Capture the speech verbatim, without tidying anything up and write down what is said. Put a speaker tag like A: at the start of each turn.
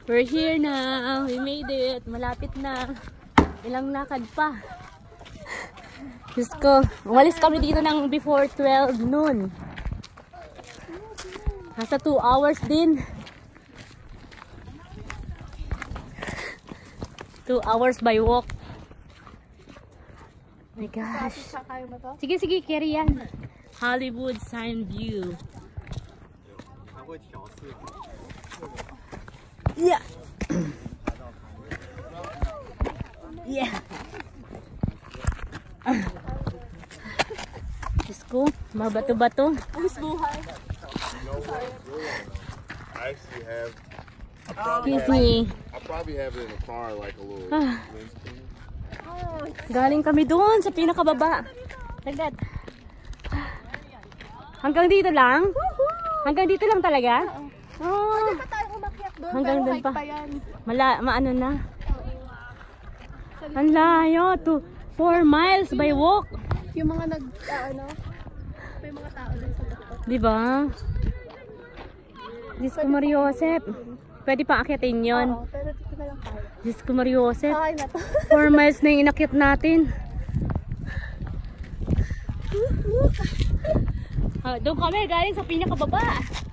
A: We're here now. We made it. Malapit na. Ilang lakad pa. Diyos ko. Umalis kami dito ng before twelve noon. Nasa two hours din. two hours by walk. Oh my gosh. Sige, sige. Carry yan. Hollywood Sign View. Yeah. Yeah. Diyos ko, mabato-bato.
B: buhay.
C: I actually have.
A: Excuse me.
C: I probably have it in the car like a little.
A: Ah. Galing kami doon sa pinakababa. Sagad. Hanggang dito lang? Hanggang dito lang talaga? Oh.
B: Pwede pa tayo umakyat doon,
A: Hanggang
B: pero
A: doon
B: hike
A: pa.
B: pa yan.
A: Mala, maano na? Ang layo. To four miles by walk.
B: Yung mga nag, uh, ano, may mga tao doon sa doktor.
A: Diba? Diyos ko Mariosep. Pwede pa akyatin yun.
B: Oo, pero dito na lang tayo.
A: Diyos ko Mariosep.
B: Okay na to.
A: four miles na yung inakyat natin. Ah, doon kami galing sa pinakababa.